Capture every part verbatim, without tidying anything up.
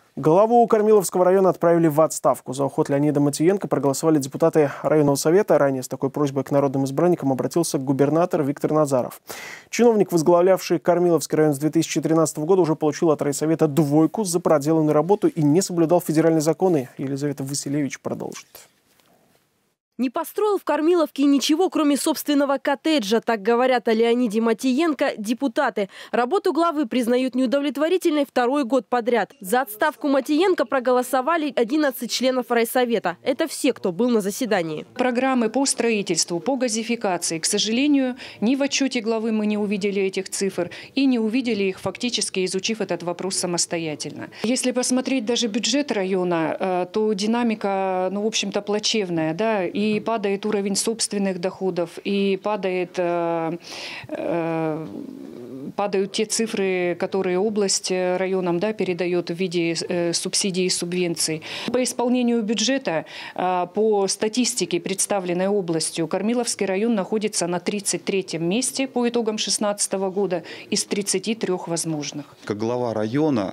Главу Кормиловского района отправили в отставку. За уход Леонида Матиенко проголосовали депутаты районного совета. Ранее с такой просьбой к народным избранникам обратился губернатор Виктор Назаров. Чиновник, возглавлявший Кормиловский район с две тысячи тринадцатого года, уже получил от райсовета двойку за проделанную работу и не соблюдал федеральные законы. Елизавета Василевич продолжит. Не построил в Кормиловке ничего, кроме собственного коттеджа. Так говорят о Леониде Матиенко депутаты. Работу главы признают неудовлетворительной второй год подряд. За отставку Матиенко проголосовали одиннадцать членов райсовета. Это все, кто был на заседании. Программы по строительству, по газификации, к сожалению, ни в отчете главы мы не увидели этих цифр и не увидели их, фактически изучив этот вопрос самостоятельно. Если посмотреть даже бюджет района, то динамика, ну, в общем-то, плачевная, да, и И падает уровень собственных доходов, и падает, э, э, падают те цифры, которые область районам, да, передает в виде э, субсидий и субвенций. По исполнению бюджета, э, по статистике, представленной областью, Кормиловский район находится на тридцать третьем месте по итогам две тысячи шестнадцатого года из тридцати трёх возможных. Как глава района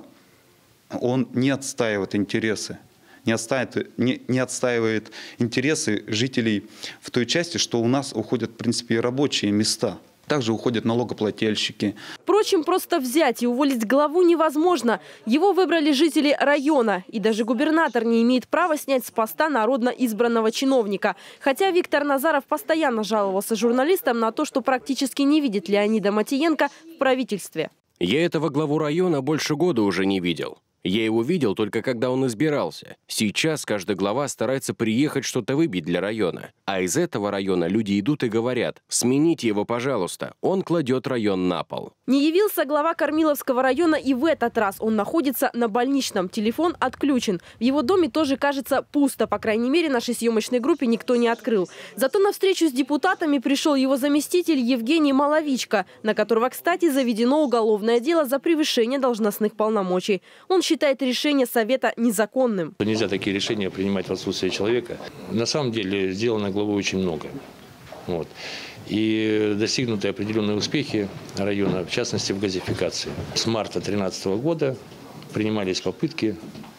он не отстаивает интересы. Не отстаивает, не, не отстаивает интересы жителей в той части, что у нас уходят, в принципе, и рабочие места. Также уходят налогоплательщики. Впрочем, просто взять и уволить главу невозможно. Его выбрали жители района. И даже губернатор не имеет права снять с поста народно избранного чиновника. Хотя Виктор Назаров постоянно жаловался журналистам на то, что практически не видит Леонида Матиенко в правительстве. Я этого главу района больше года уже не видел. Я его видел только когда он избирался. Сейчас каждый глава старается приехать что-то выбить для района. А из этого района люди идут и говорят: смените его, пожалуйста. Он кладет район на пол. Не явился глава Кормиловского района и в этот раз. Он находится на больничном. Телефон отключен. В его доме тоже, кажется, пусто. По крайней мере, нашей съемочной группе никто не открыл. Зато на встречу с депутатами пришел его заместитель Евгений Маловичко, на которого, кстати, заведено уголовное дело за превышение должностных полномочий. Он считает решение совета незаконным. Нельзя такие решения принимать в отсутствие человека. На самом деле сделано главой очень много. Вот. И достигнуты определенные успехи района, в частности в газификации. С марта две тысячи тринадцатого года принимались попытки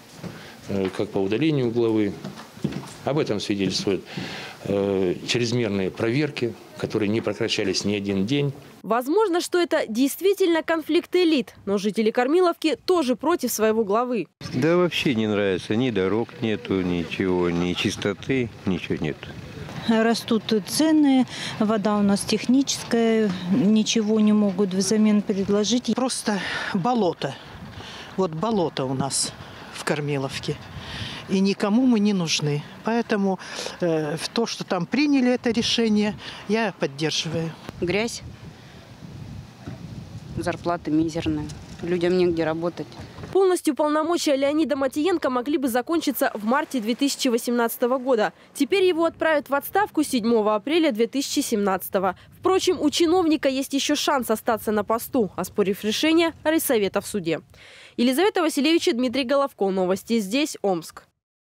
как по удалению главы. Об этом свидетельствуют э, чрезмерные проверки, которые не прекращались ни один день. Возможно, что это действительно конфликт элит, но жители Кормиловки тоже против своего главы. Да вообще не нравится. Ни дорог нету, ничего, ни чистоты, ничего нет. Растут цены, вода у нас техническая, ничего не могут взамен предложить. Просто болото. Вот болото у нас в Кормиловке. И никому мы не нужны. Поэтому э, в то, что там приняли это решение, я поддерживаю. Грязь, зарплата мизерная, людям негде работать. Полностью полномочия Леонида Матиенко могли бы закончиться в марте две тысячи восемнадцатого года. Теперь его отправят в отставку седьмого апреля две тысячи семнадцатого. Впрочем, у чиновника есть еще шанс остаться на посту, оспорив решение райсовета в суде. Елизавета Василевич и Дмитрий Головко. Новости здесь, Омск.